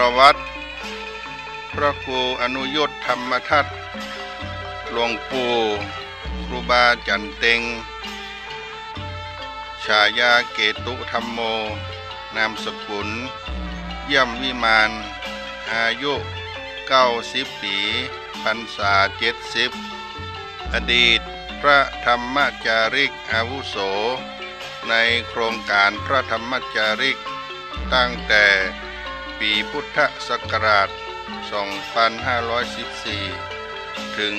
ประวัติพระครูอนุยุตธรรมทัตหลวงปู่ครูบาจันเต็งฉายาเกตุธรรมโมนามสกุลเยี่ยมวิมานอายุ90 ปีพรรษา70อดีตพระธรรมจาริกอาวุโสในโครงการพระธรรมจาริกตั้งแต่ปีพุทธศักราช2514ถึง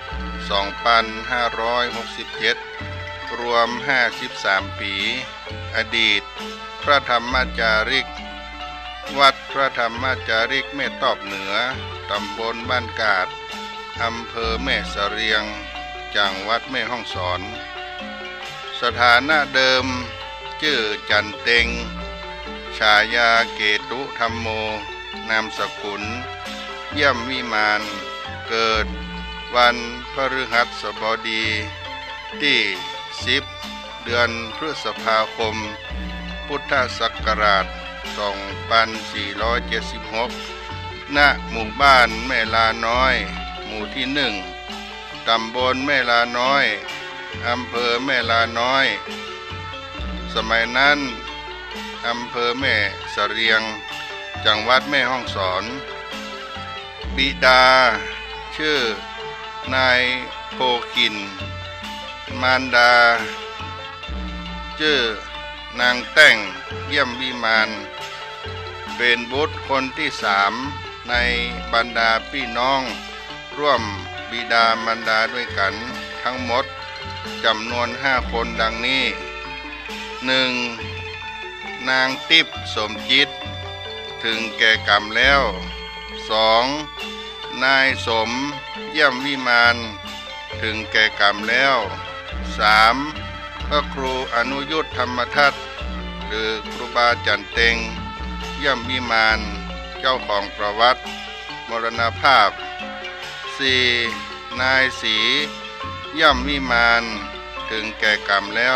2567รวม53 ปีอดีตพระธรรมจาริกวัดพระธรรมจาริกแม่ตอบเหนือตำบลบ้านกาดอำเภอแม่เสรียงจังหวัดแม่ฮ่องสอนสถานะเดิมชื่อจันเต็งฉายาเกตุธรรมโมนามสกุลเยี่ยมวิมานเกิดวันพฤหัสบดีที่10 เดือนพฤษภาคมพุทธศักราช2476ณหมู่บ้านแม่ลาน้อยหมู่ที่1ตำบลแม่ลาน้อยอำเภอแม่ลาน้อยสมัยนั้นอำเภอแม่เสรียงจังหวัดแม่ฮ่องสอนบิดาชื่อนายโพคินมารดาชื่อนางแต่งเยี่ยมวิมานเป็นบุตรคนที่3ในบรรดาพี่น้องร่วมบิดามารดาด้วยกันทั้งหมดจำนวน5 คนดังนี้ 1. นางติ๊บสมจิตถึงแก่กรรมแล้ว 2. นายสมเยี่ยมวิมานถึงแก่กรรมแล้ว 3. พระครูอนุยุตธรรมทัตหรือครูบาจันเต็งเยี่ยมวิมานเจ้าของประวัติมรณภาพ 4. นายศรีเยี่ยมวิมานถึงแก่กรรมแล้ว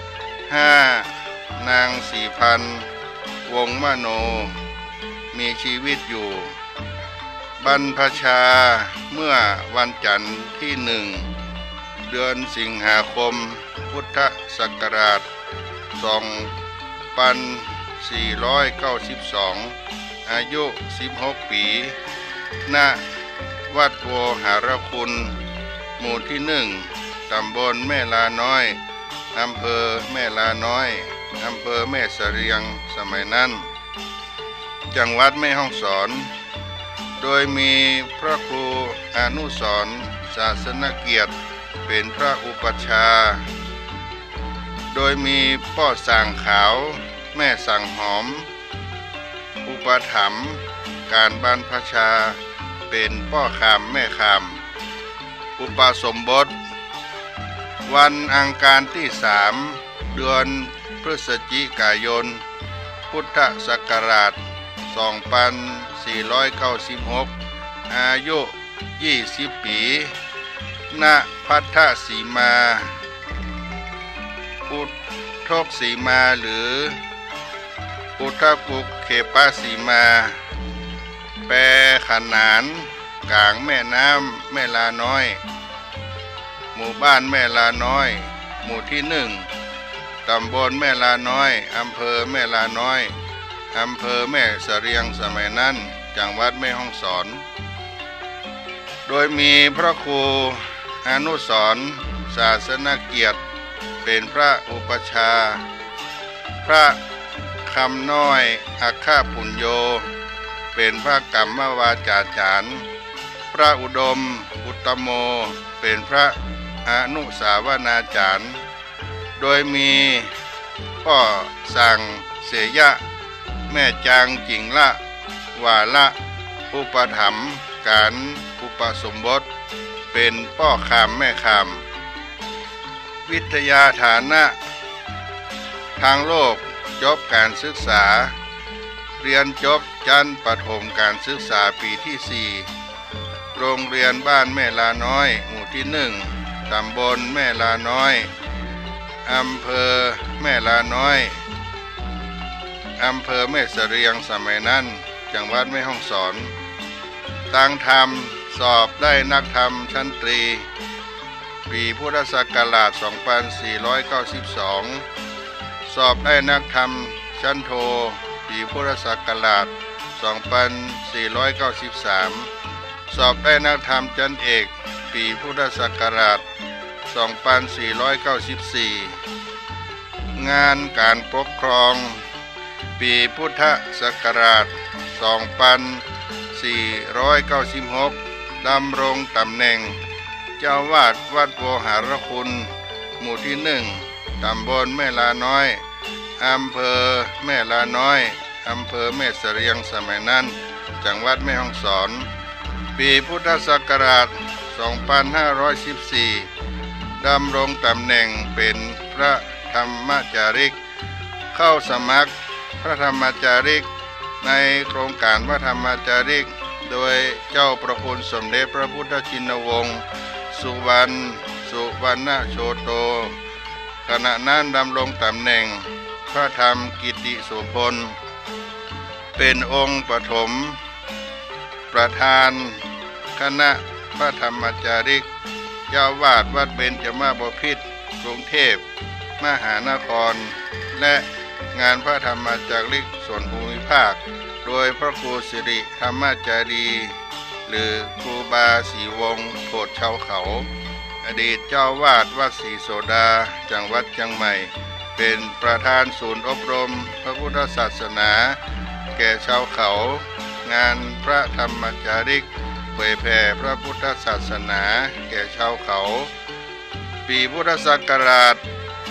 5. นางศรีพันธ์วงศ์มโนมีชีวิตอยู่บรรพชาเมื่อวันจันทร์ที่1 เดือนสิงหาคมพุทธศักราช2492อายุ16 ปีณวัดโวหารคุณหมู่ที่1ตำบลแม่ลาน้อยอำเภอแม่ลาน้อยอำเภอแม่เสรียงสมัยนั้นจังหวัดแม่ฮ่องสอนโดยมีพระครูอนุสรณ์ศาสนเกียรติเป็นพระอุปัชฌาย์โดยมีพ่อสั่งขาวแม่สั่งหอมอุปถัมภ์การบรรพชาเป็นพ่อขามแม่ขามอุปสมบทวันอังคารที่3 เดือนพฤศจิกายนพุทธศักราช2496อายุ20 ปีณพัทธสีมาพุทธกสีมาหรือพุทธกุกเขปสีมาแปรขนานกลางแม่น้ำแม่ลาน้อยหมู่บ้านแม่ลาน้อยหมู่ที่1ตำบลแม่ลาน้อยอำเภอแม่ลาน้อยอำเภอแม่เสรียงสมัยนั้นจังหวัดแม่ฮ่องสอนโดยมีพระครูอนุสรณ์ศาสนเกียรติเป็นพระอุปัชฌาย์พระคำน้อยอัคคปุญโญเป็นพระกรรมวาจาจารย์พระอุดมอุตตโมเป็นพระอนุสาวนาจารย์โดยมีพ่อสั่งเสยะแม่จางจิงละวาละอุปถัมภ์การอุปสมบทเป็นพ่อขามแม่ขามวิทยาฐานะทางโลกจบการศึกษาเรียนจบชั้นประถมการศึกษาปีที่4โรงเรียนบ้านแม่ลาน้อยหมู่ที่1ตำบลแม่ลาน้อยอำเภอแม่ลาน้อยอำเภอแม่เสรียงสมัยนั้นจังหวัดแม่ฮ่องสอนตั้งธรรมสอบได้นักธรรมชั้นตรีปีพุทธศักราช 2492 สอบได้นักธรรมชั้นโทปีพุทธศักราช 2493 สอบได้นักธรรมชั้นเอกปีพุทธศักราช 2494 งานการปกครองปีพุทธศักราช 2496 ดำรงตำแหน่งเจ้าวาดวัดโวหารคุณหมู่ที่1ตำบลแม่ลาน้อยอำเภอแม่ลาน้อยอำเภอแม่เสรียงสมัยนั้นจังหวัดแม่ฮ่องสอนปีพุทธศักราช 2514 ดำรงตำแหน่งเป็นพระธรรมจาริกเข้าสมัครพระธรรมจาริกในโครงการพระธรรมจาริกโดยเจ้าประคุณสมเด็จพระพุทธชินวงศ์สุวรรณโชโตขณะนั้นดำรงตำแหน่งพระธรรมกิติโสพลเป็นองค์ปฐมประธานคณะพระธรรมจาริกเจ้าวาดวัดเบญจมาบพิตรกรุงเทพมหานครและงานพระธรรมจาริกส่วนภูมิภาคโดยพระครูสิริธรรมจารีหรือครูบาศรีวงศ์โพธิ์ชาวเขาอดีตเจ้าวาดวัดศรีโสดาจังหวัดเชียงใหม่เป็นประธานศูนย์อบรมพระพุทธศาสนาแก่ชาวเขางานพระธรรมจาริกเผยแผ่พระพุทธศาสนาแก่ชาวเขาปีพุทธศักราช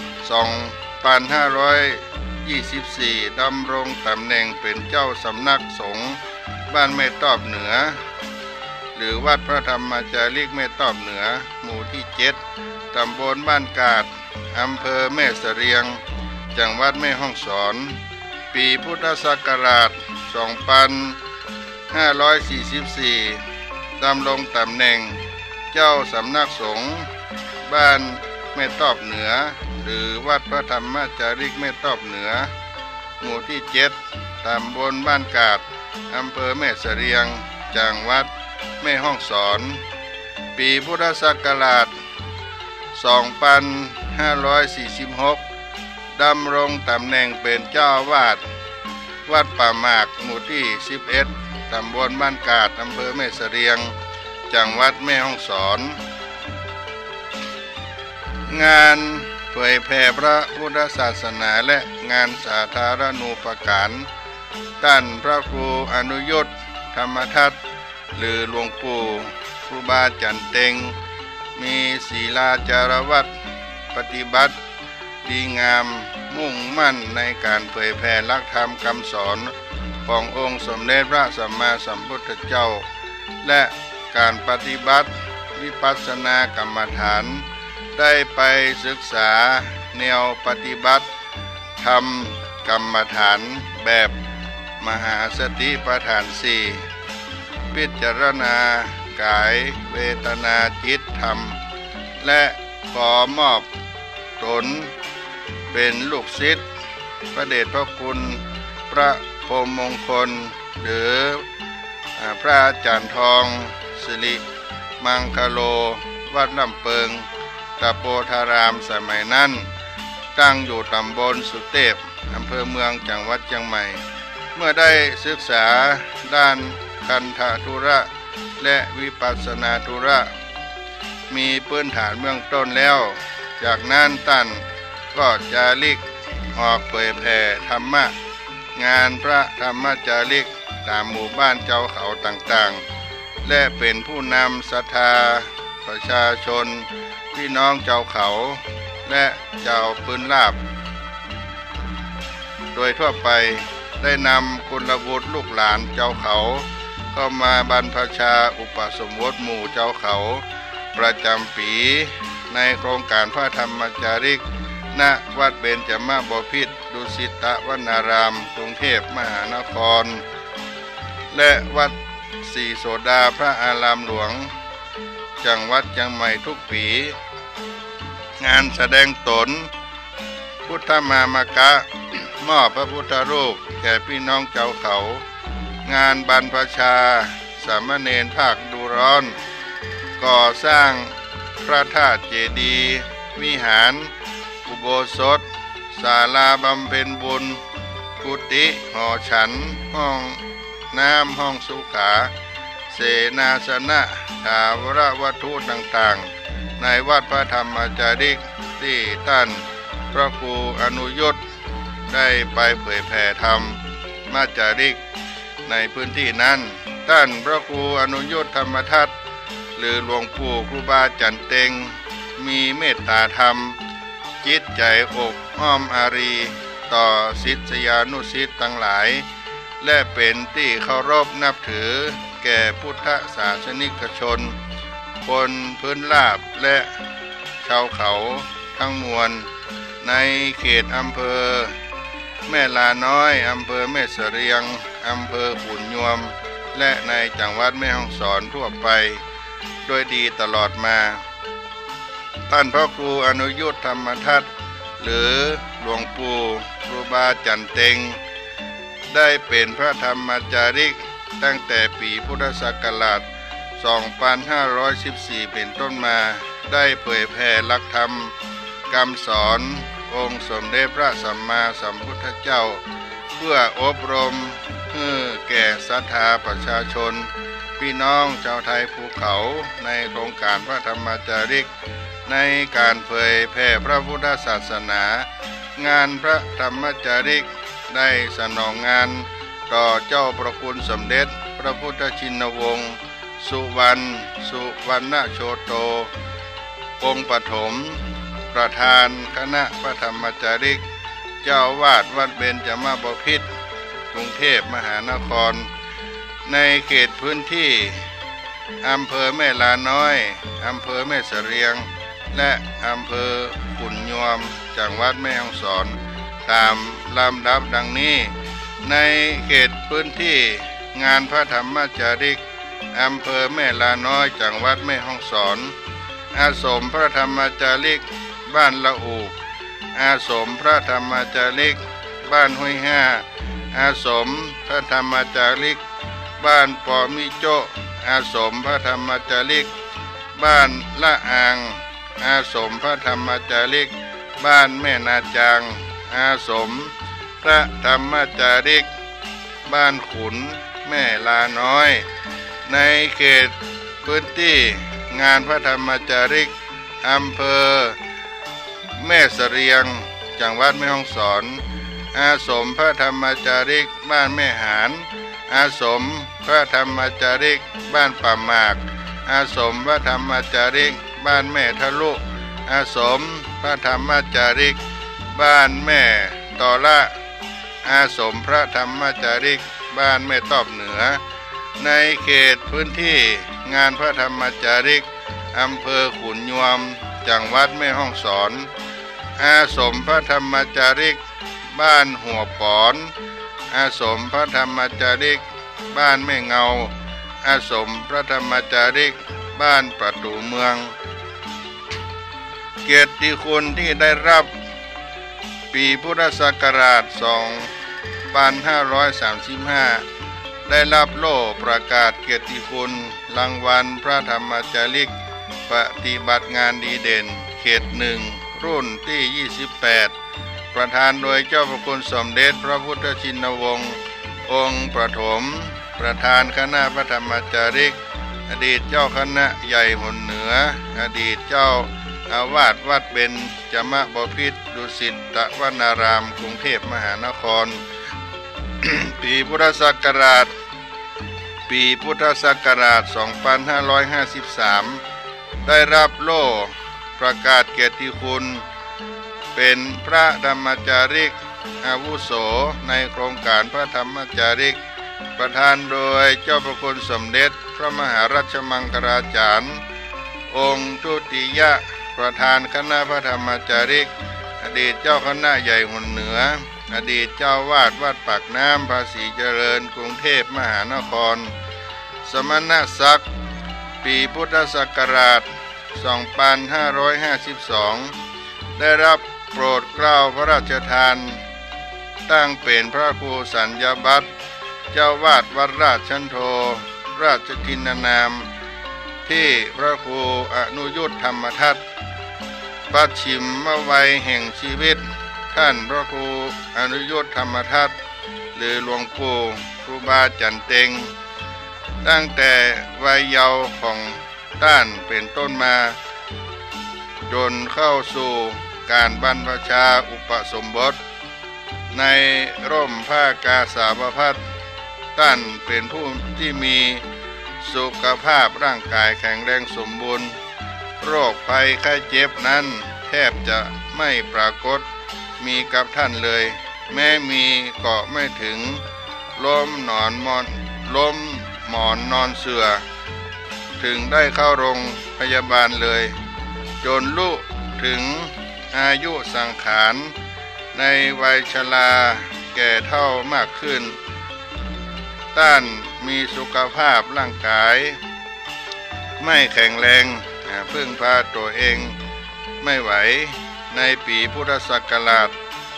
2524 ดำรงตำแหน่งเป็นเจ้าสำนักสงฆ์บ้านแม่ตอบเหนือหรือวัดพระธรรมจาริกแม่ตอบเหนือหมู่ที่ 7 ตำบลบ้านกาดอำเภอแม่เสรียงจังหวัดแม่ฮ่องสอนปีพุทธศักราช 2544 ดำรงตำแหน่งเจ้าสำนักสงฆ์บ้านแม่ตอบเหนือหรือวัดพระธรรมจาริกแม่ตอบเหนือหมู่ที่ 7 ตำบลบ้านกาดอำเภอแม่เสรียงจังหวัดแม่ฮ่องสอนปีพุทธศักราช 2546 ดำรงตำแหน่งเป็นเจ้าวาดวัดป่าหมากหมู่ที่ 11 ตำบลบ้านกาดอำเภอแม่เสรียงจังหวัดแม่ฮ่องสอนงานเผยแผ่พระพุทธศาสนาและงานสาธารณูปการด้านพระครูอนุยุตธรรมทัตหรือหลวงปู่ครูบาจันเต็งมีศีลาจารวัตรปฏิบัติดีงามมุ่งมั่นในการเผยแผ่หลักธรรมคำสอนขององค์สมเด็จพระสัมมาสัมพุทธเจ้าและการปฏิบัติวิปัสสนากรรมฐานได้ไปศึกษาแนวปฏิบัติธรรมกรรมฐานแบบมหาสติปัฏฐาน4พิจารณากายเวทนาจิตธรรมและขอมอบตนเป็นลูกศิษย์พระเดชพระคุณพระพรหมมงคลหรือพระอาจารย์ทองสิริมังคโลวัดลำเปิงตะโพธารามสมัยนั้นตั้งอยู่ตำบลสุเทพอำเภอเมืองจังหวัดเชียงใหม่เมื่อได้ศึกษาด้านคันธทุระและวิปัสสนาธุระมีพื้นฐานเบื้องต้นแล้วจากนั้นท่านก็จาริกออกเผยแผ่ธรรมะงานพระธรรมจาริกตามหมู่บ้านเจ้าเขาต่างๆและเป็นผู้นำศรัทธาประชาชนพี่น้องเจ้าเขาและเจ้าปืนลาบโดยทั่วไปได้นำกุลบุตรลูกหลานเจ้าเขาเข้ามาบรรพชาอุปสมบทหมู่เจ้าเขาประจำปีในโครงการพระธรรมจาริกณวัดเบญจมาบพิตรดุสิตวนารามกรุงเทพมหานครและวัดศรีโสดาพระอารามหลวงจังหวัดเชียงใหม่ทุกปีงานแสดงตนพุทธมามกะมอบพระพุทธรูปแก่พี่น้องเจ้าเขางานบรรพชาสามเณรภาคดูร้อนก่อสร้างพระธาตุเจดีย์วิหารอุโบสถศาลาบำเพ็ญบุญกุฏิหอฉันห้องน้ำห้องสุขาเสนาสนะถาวรวัตถุต่างๆในวัดพระธรรมจาริกที่ท่านพระครูอนุยุตได้ไปเผยแผ่ธรรมมาจาริกในพื้นที่นั้นท่านพระครูอนุยุตธรรมทัตหรือหลวงปู่ครูบาจันเต็งมีเมตตาธรรมจิตใจอกอ้อมอารีต่อศิษยานุศิษย์ทั้งหลายและเป็นที่เคารพนับถือแก่พุทธศาสนิกชนคนพื้นราบและชาวเขาทั้งมวลในเขตอำเภอแม่ลาน้อยอำเภอแม่เสรียงอำเภอขุนยวมและในจังหวัดแม่ฮ่องสอนทั่วไปโดยดีตลอดมาท่านพระครูอนุยุตธรรมทัตหรือหลวงปู่ครูบาจันเต็งได้เป็นพระธรรมจาริกตั้งแต่ปีพุทธศักราช 2514 เป็นต้นมาได้เผยแผ่หลักธรรมคำสอนองค์สมเด็จพระสัมมาสัมพุทธเจ้าเพื่ออบรมให้แก่ศรัทธาประชาชนพี่น้องชาวไทยภูเขาในโครงการพระธรรมจาริกในการเผยแผ่พระพุทธศาสนางานพระธรรมจาริกได้สนองงานต่อเจ้าประคุณสมเด็จพระพุทธชินวงศ์สุวรรณโชโตองค์ปฐมประธานคณะพระธรรมจาริกเจ้าวาดวัดเบญจมาบพิตรกรุงเทพมหานครในเขตพื้นที่อำเภอแม่ลาน้อยอำเภอแม่เสรียงและอำเภอขุนยวมจังหวัดแม่ฮ่องสอนตามลำดับดังนี้ในเขตพื้นที่งานพระธรรมจาริกอำเภอแม่ลาน้อยจังหวัดแม่ฮ่องสอนอาสมพระธรรมจาริกบ้านละอูอาสมพระธรรมจาริกบ้านห้วยห้าอาสมพระธรรมจาริกบ้านปอมิโจอาสมพระธรรมจาริกบ้านละอางอาสมพระธรรมจาริกบ้านแม่นาจางอาสมพระธรรมจาริกบ้านขุนแม่ลาน้อยในเขตพื้นที่งานพระธรรมจาริกอำเภอแม่เสรียงจังหวัดแม่ฮ่องสอนอาสมพระธรรมจาริกบ้านแม่หานอาสมพระธรรมจาริกบ้านป่าหมากอาสมพระธรรมจาริกบ้านแม่ทะลุอาสมพระธรรมจาริกบ้านแม่ตอละอาสมพระธรรมจาริกบ้านแม่ตอบเหนือในเขตพื้นที่งานพระธรรมจาริกอำเภอขุนยวมจังหวัดแม่ฮ่องสอนอาสมพระธรรมจาริกบ้านหัวปอนอาสมพระธรรมจาริกบ้านแม่เงาอาสมพระธรรมจาริกบ้านประตูเมืองเกียรติคุณที่ได้รับปีพุทธศักราช 2535 ได้รับโล่ประกาศเกียรติคุณรางวัลพระธรรมจาริกปฏิบัติงานดีเด่นเขต1รุ่นที่ 28 ประธานโดยเจ้าพระคุณสมเด็จพระพุทธชินวงศ์องค์ปฐมประธานคณะพระธรรมจาริกอดีตเจ้าคณะใหญ่หนเหนืออดีตเจ้าอาวาสวัดเบญจมบพิตรดุสิตวนารามกรุงเทพมหานคร ปีพุทธศักราช 2553 ได้รับโล่ประกาศเกียรติคุณเป็นพระธรรมจาริกอาวุโสในโครงการพระธรรมจาริกประธานโดยเจ้าพระคุณสมเด็จพระมหาราชมังคลาจารย์องค์ทุติยประธานคณะพระธรรมจาริกอดีตเจ้าคณะใหญ่หนเหนืออดีตเจ้าวาดวัดปากน้ำภาษีเจริญกรุงเทพมหานครสมณศักดิ์ปีพุทธศักราช 2552 ได้รับโปรดเกล้าพระราชทานตั้งเป็นพระครูสัญญาบัตรเจ้าวาดวัดราชชันโทราชทินนามที่พระครูอนุยุทธธรรมทัตปัจฉิมวัยแห่งชีวิตท่านพระครูอนุยุทธธรรมทัตหรือหลวงปู่ครูบาจันเต็งตั้งแต่วัยเยาว์ของท่านเป็นต้นมาจนเข้าสู่การบรรพชาอุปสมบทในร่มผ้ากาสาวพัสท่านเป็นผู้ที่มีสุขภาพร่างกายแข็งแรงสมบูรณ์โรคภัยไข้เจ็บนั้นแทบจะไม่ปรากฏมีกับท่านเลยแม้มีก็ไม่ถึงล้มหมอนนอนเสื่อถึงได้เข้าโรงพยาบาลเลยจนลุถึงอายุสังขารในวัยชราแก่เท่ามากขึ้นท่านมีสุขภาพร่างกายไม่แข็งแรงพึ่งพาตัวเองไม่ไหวในปีพุทธศักราช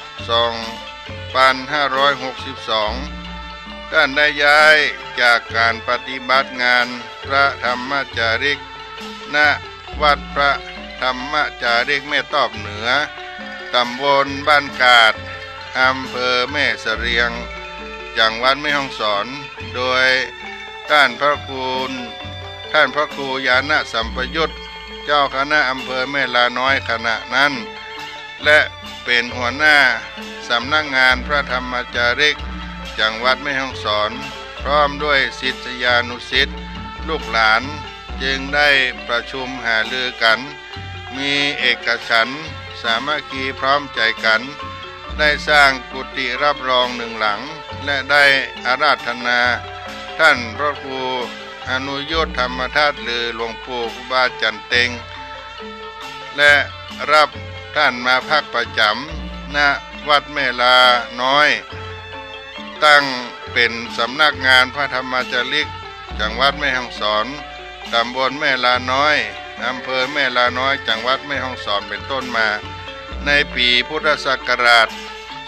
2562 ท่านได้ย้ายจากการปฏิบัติงานพระธรรมจาริกณวัดพระธรรมจาริกแม่ตอบเหนือตำบลบ้านกาดอำเภอแม่เสรียงจังหวัดแม่ฮ่องสอนโดยท่านพระครูยานะสัมปยุตเจ้าคณะอำเภอแม่ลาน้อยขณะนั้นและเป็นหัวหน้าสำนักงานพระธรรมจาริกจังหวัดแม่ฮ่องสอนพร้อมด้วยศิษยานุศิษย์ลูกหลานจึงได้ประชุมหารือกันมีเอกฉันท์สามัคคีพร้อมใจกันได้สร้างกุฏิรับรองหนึ่งหลังและได้อาราธนาท่านพระครูอนุยุทธธรรมทัตหรือหลวงปู่ครูบาจันเต็งและรับท่านมาพักประจำณวัดแม่ลาน้อยตั้งเป็นสำนักงานพระธรรมจาริกจังหวัดแม่ฮ่องสอนตำบลแม่ลาน้อยอำเภอแม่ลาน้อยจังหวัดแม่ฮ่องสอนเป็นต้นมาในปีพุทธศักราช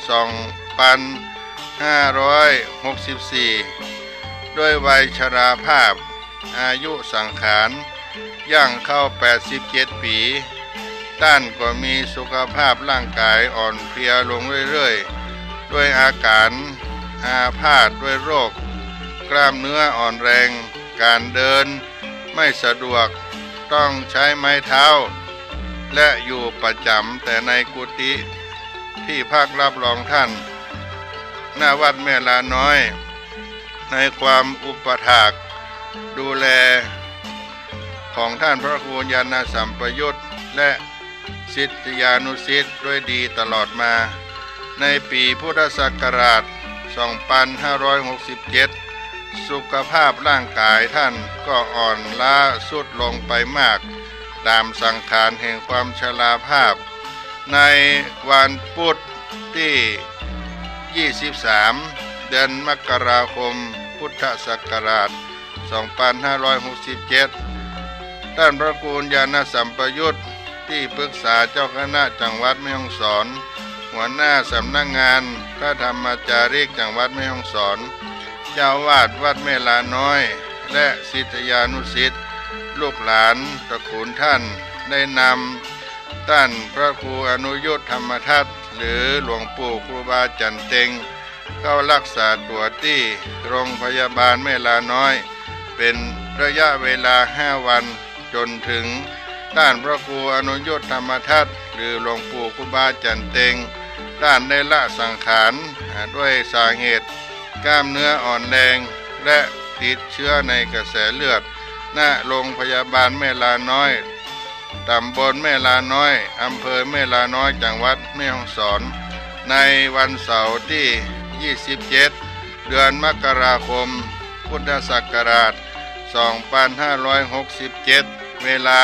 2564 ด้วยวัยชราภาพอายุสังขารย่างเข้า87 ปีท่านก็มีสุขภาพร่างกายอ่อนเพลียลงเรื่อยๆด้วยอาการอาพาธด้วยโรคกล้ามเนื้ออ่อนแรงการเดินไม่สะดวกต้องใช้ไม้เท้าและอยู่ประจำแต่ในกุฏิที่พักรับรองท่านหน้าวัดแม่ลาน้อยในความอุปถากดูแลของท่านพระครูยานะสัมปยุตและศิษยานุศิษย์ด้วยดีตลอดมาในปีพุทธศักราช 2567 สุขภาพร่างกายท่านก็อ่อนล้าทรุดลงไปมากตามสังขารแห่งความชราภาพในวันพุธที่ 23 เดือนมกราคมพุทธศักราช 2567 ท่านพระครูยานะสัมปยุตที่ปรึกษาเจ้าคณะจังหวัดแม่ฮ่องสอนหัวหน้าสำนักงานพระธรรมจาริกจังหวัดแม่ฮ่องสอนเจ้าวาดวัดแม่ลาน้อยและศิษยานุศิษย์ลูกหลานตระกูลท่านได้นำท่านพระครูอนุยุทธธรรมทัตหรือหลวงปู่ครูบาจันเต็งเข้ารักษาตัวที่โรงพยาบาลแม่ลาน้อยเป็นระยะเวลา5 วันจนถึงท่านพระครูอนุยุทธธรรมทัตหรือหลวงปู่ครูบาจันเต็งท่านได้ละสังขารด้วยสาเหตุกล้ามเนื้ออ่อนแรงและติดเชื้อในกระแสเลือดณโรงพยาบาลแม่ลาน้อยตำบลแม่ลาน้อยอำเภอแม่ลาน้อยจังหวัดแม่ฮ่องสอนในวันเสาร์ที่ 27 เดือนมกราคมพุทธศักราช 2567 เวลา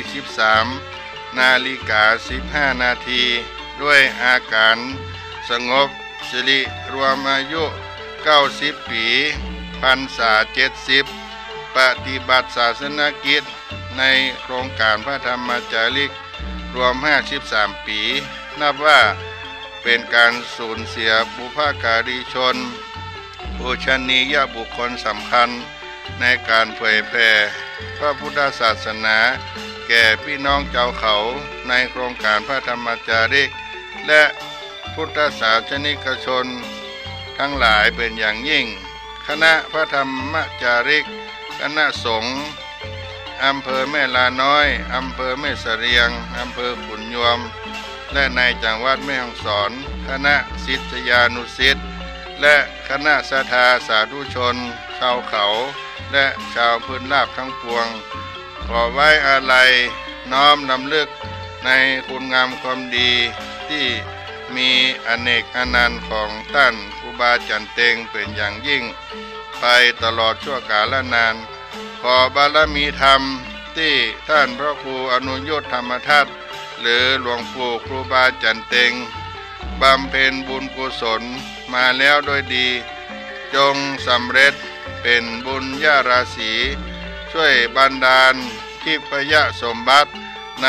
23:15 นาทีด้วยอาการสงบสิริรวมอายุ90 ปีพรรษา70ปฏิบัติศาสนกิจในโครงการพระธรรมจาริกรวม53 ปีนับว่าเป็นการสูญเสียบุพการีชนปูชนียบุคคลสำคัญในการเผยแผ่พระพุทธศาสนาแก่พี่น้องเจ้าเขาในโครงการพระธรรมจาริกและพุทธศาสนิกชนทั้งหลายเป็นอย่างยิ่งคณะพระธรรมจาริกคณะสงฆ์อำเภอแม่ลาน้อยอำเภอแม่เสรียงอำเภอขุนยวมและในจังหวัดแม่ฮ่องสอนคณะศิษยานุศิษย์และคณะศรัทธาสาธุชนชาวเขาและชาวพื้นราบทั้งปวงขอไว้อาลัยน้อมรำลึกในคุณงามความดีที่มีอเนกอนันต์ของท่านครูบาจันเต็งเป็นอย่างยิ่งไปตลอดชั่วกาลนานขอบารมีธรรมที่ท่านพระครูอนุยุทธธรรมทัตหรือหลวงปู่ครูบาจันเต็งบำเพ็ญบุญกุศลมาแล้วโดยดีจงสำเร็จเป็นบุญญาราศีช่วยบันดาลทิพยสมบัติใน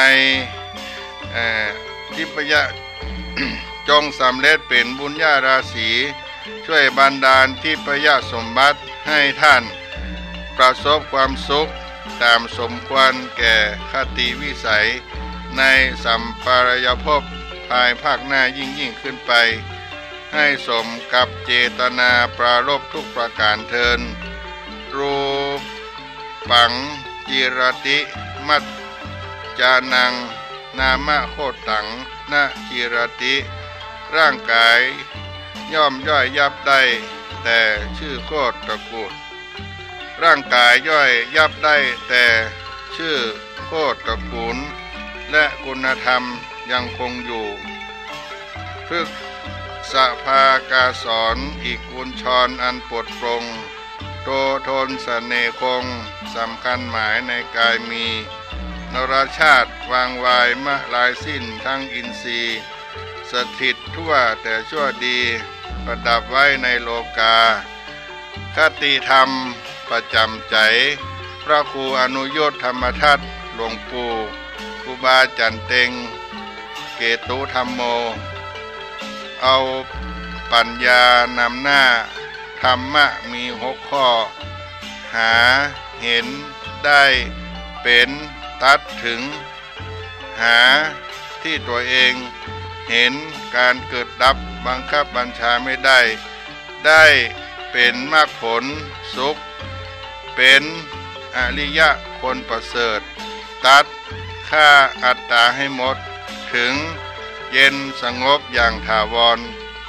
ทิพย จงสำเร็จเป็นบุญญาราศีช่วยบันดาลทิพยสมบัติให้ท่านประสบความสุขตามสมควรแก่คติวิสัยในสัมปรายภพภายภาคหน้ายิ่งขึ้นไปให้สมกับเจตนาปรารภทุกประการเทินรูปังจิรติมัจจานังนามะโคตังนะจิรติร่างกายย่อมย่อยยับได้แต่ชื่อโคตรตระกูลร่างกายย่อยยับได้แต่ชื่อโคตรตระกูลและคุณธรรมยังคงอยู่พฤกษสภากาสอนอีกกุญชรอันปลดปลงโตทนเสน่คงสำคัญหมายในกายมีนรชาติวางวายมะลายสิ้นทั้งอินทรีย์สถิตทั่วแต่ชั่วดีประดับไว้ในโลกาคติธรรมประจำใจพระครูอนุยุทธธรรมทัตหลวงปู่ครูบาจันเต็งเกตุธรรมโมเอาปัญญานำหน้าธรรมะมี6 ข้อหาเห็นได้เป็นตัดถึงหาที่ตัวเองเห็นการเกิดดับบังคับบัญชาไม่ได้ได้เป็นมรรคผลสุขเป็นอริยะคนประเสริฐตัดฆ่าอัตตาให้หมดถึงเย็นสงบอย่างถาวร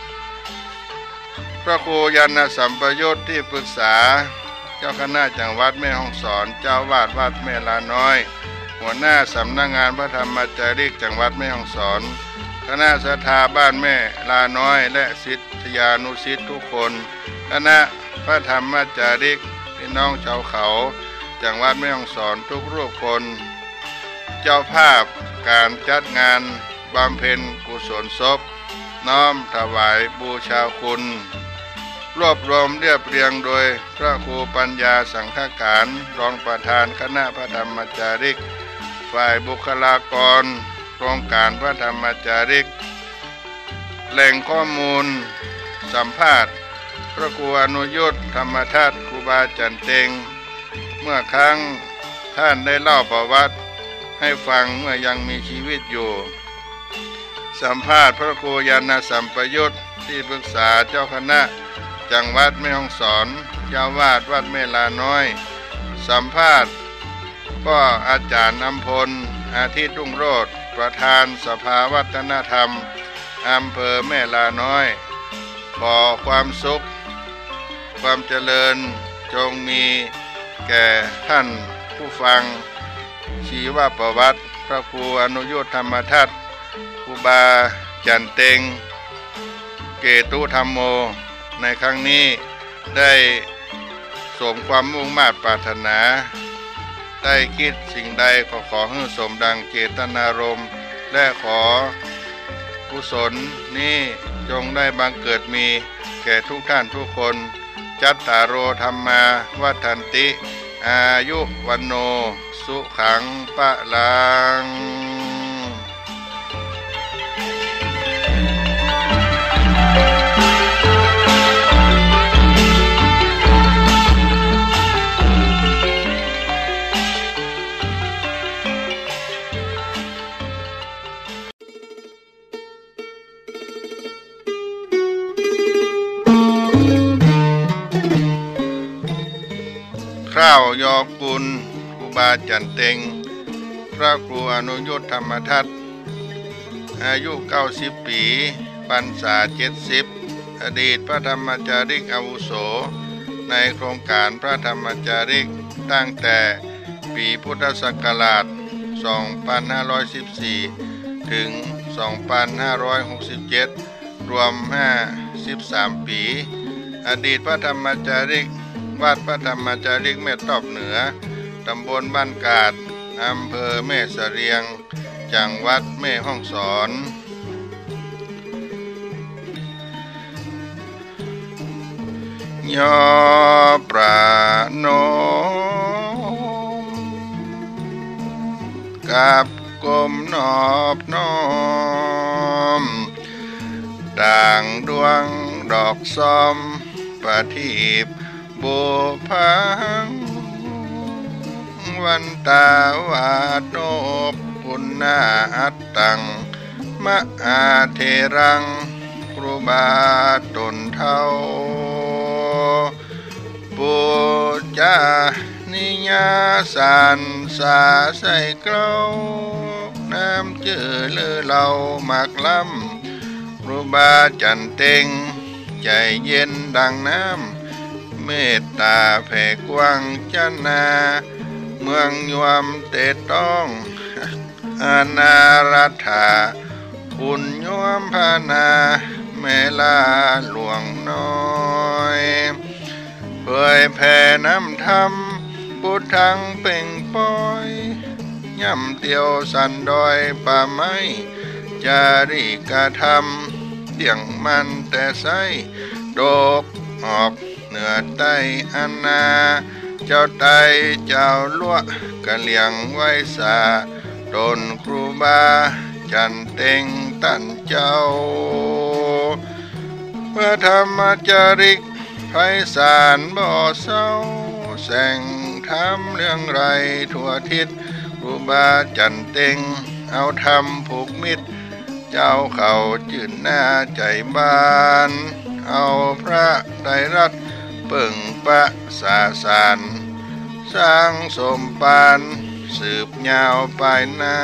พระครูยานสัมปยุตที่ปรึกษาเจ้าคณะจังหวัดแม่ฮ่องสอนเจ้าวาดวัดแม่ลาน้อยหัวหน้าสำนักงานพระธรรมจาริกจังหวัดแม่ฮ่องสอนคณะศรัทธาบ้านแม่ลาน้อยและศิษยานุศิษย์ทุกคนคณะพระธรรมจาริกพี่น้องชาวเขาจังหวัดแม่ฮ่องสอนทุกรูปคนเจ้าภาพการจัดงานบำเพ็ญกุศลศพน้อมถวายบูชาคุณรวบรวมเรียบเรียงโดยพระครูปัญญาสังฆการรองประธานคณะพระธรรมจาริกฝ่ายบุคลากรโครงการพระธรรมจาริกแหล่งข้อมูลสัมภาษณ์พระครูอนุยุทธธรรมทัตครูบาจันเต็งเมื่อครั้งท่านได้เล่าประวัติให้ฟังเมื่อยังมีชีวิตอยู่สัมภาษณ์พระครูยานสัมปยุตที่ปรึกษาเจ้าคณะจังหวัดแม่ฮ่องสอนเจ้าวาดวัดแม่ลาน้อยสัมภาษณ์ก็อาจารย์อำพลอาทิตย์รุ่งโรจน์ประธานสภาวัฒนธรรมอำเภอแม่ลาน้อยขอความสุขความเจริญจงมีแก่ท่านผู้ฟังชีวประวัติพระครูอนุยุทธธรรมทัตครูบาจันเต็งเกตุธรรมโมในครั้งนี้ได้สมความมุ่งมา่ปรารถนาได้คิดสิ่งใดขอให้สมดังเจตนารมณ์และขอกุศลนี้จงได้บังเกิดมีแก่ทุกท่านทุกคนจัตตารโอธัมมาวัฏันติอายุวันโนสุขังปะลังราวยอกุลครูบาจันเต็งพระครูอนุยุทธธรรมทัตอายุ90 ปีพรรษา70อดีตพระธรรมจาริกอาวุโสในโครงการพระธรรมจาริกตั้งแต่ปีพุทธศักราช 2514 ถึง 2567 รวม 53 ปีอดีตพระธรรมจาริกวัดพระธรรมจาริกแม่ตอบเหนือตำบลบ้านกาดอำเภอแม่เสรียงจังหวัดแม่ฮ่องสอนยอประนมกับกลมนอบน้อมต่างดวงดอกซ้อมประทีปบุพังวันตาวาโนปุณณาอัตตังมะอาเทรังครูบาตนเท่าปูจานิยาสันสาใส่เกล้าน้ำเจือเลือเหล่าหมากล้ำครูบาจันเต็งใจเย็นดังน้ำเมตตาแผ่กว้างจันนาเมืองยวมเตต้องอานารัฐาคุณยวมพานาเมลาหลวงน้อยเผยแผ่น้ำธรรมพุทธังเป่งปอยย่ำเตียวสันดอยป่าไม้จาริกธรรมเดี่ยงมันแต่ไซโดกออกเหนือใต้อันนาเจ้าไตเจ้าลั่วกะเลียงไว้สาตนครูบาจันเต็งตันเจ้าพระธรรมจาริกไพศาลบ่อเศร้าแสงธรรมเรื่องไรทั่วทิศครูบาจันเต็งเอาธรรมผูกมิตรเจ้าเขาจื่นหน้าใจบานเอาพระไตรรัตน์เปิ่งปะสาสารสร้างสมปานสืบยาวไปหน้า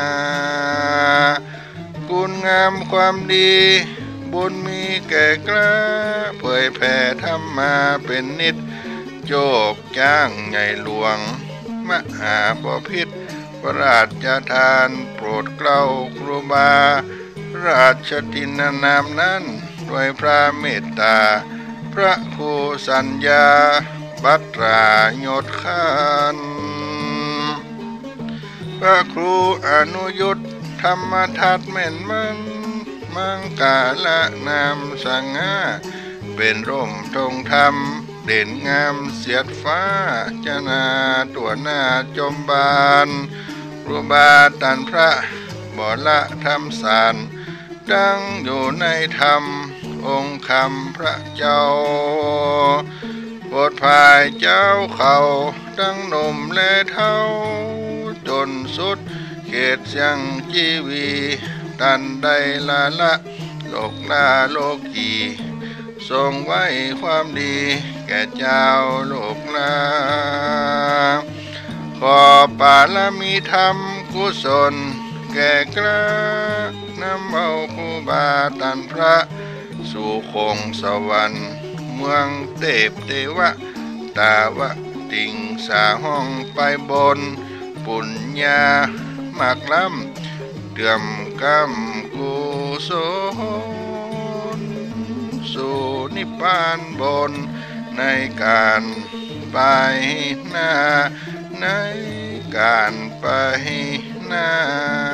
คุณงามความดีบุญมีแก่กล้าเผยแผ่ธรรมมาเป็นนิจโจกจ้างใหญ่หลวงมหาบพิตรพระราชทานโปรดเกล้าครูบาราชทินนามนั้นด้วยพระเมตตาพระครูสัญญาบัตรายศขันพระครูอนุยุทธธรรมทัตแม่นมันมังกาละนามสังฆาเป็นร่มธงธรรมเด่นงามเสียดฟ้าจนาตัวหน้าจมบานครูบาตันพระบ่ละธรรมสารดังอยู่ในธรรมองค์คำพระเจ้าโปรดภายเจ้าเขาตั้งหนุ่มและเท่าจนสุดเขตเสียงจีวีตันใดละโลกลาโลกีทรงไว้ความดีแก่เจ้าโลกลาขอปาลมีธรรมกุศลแก่กล้านำเอาครูบาตันพระสู่คงสวรรค์เมืองเทพเทวะตาวะติงสาห้องไปบนปุญญามากล้ำเดือมกำกุศลสู่นิพพานบนในการไปหน้าในการไปหน้า